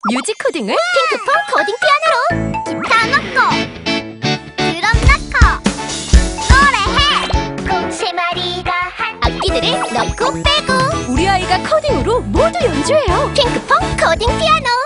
뮤직 코딩을 핑크퐁 코딩 피아노로! 기타 넣고 드럼 넣고 노래해! 꼭 세 마리가 한 악기들을 넣고 빼고 우리 아이가 코딩으로 모두 연주해요. 핑크퐁 코딩 피아노!